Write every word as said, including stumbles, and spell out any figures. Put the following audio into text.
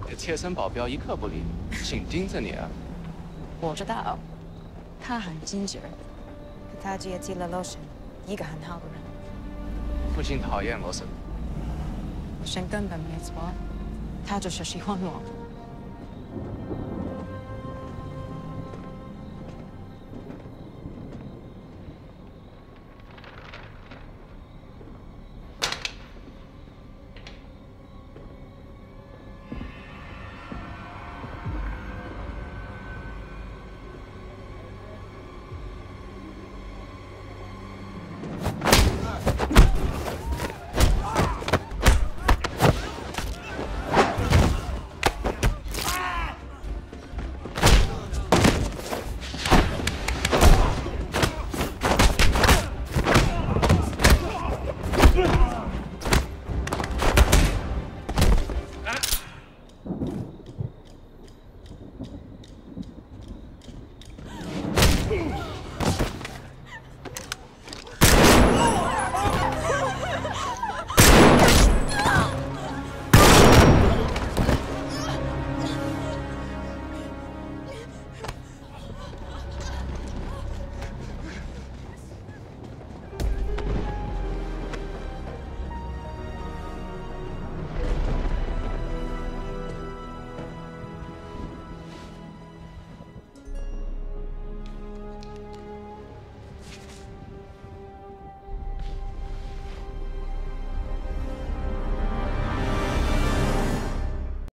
的贴身保镖一刻不离，紧盯着你啊。 我知道，他很精致，可他只接了罗森，一个很好的人。 父亲讨厌罗森。 罗森根本没错，他就是喜欢我。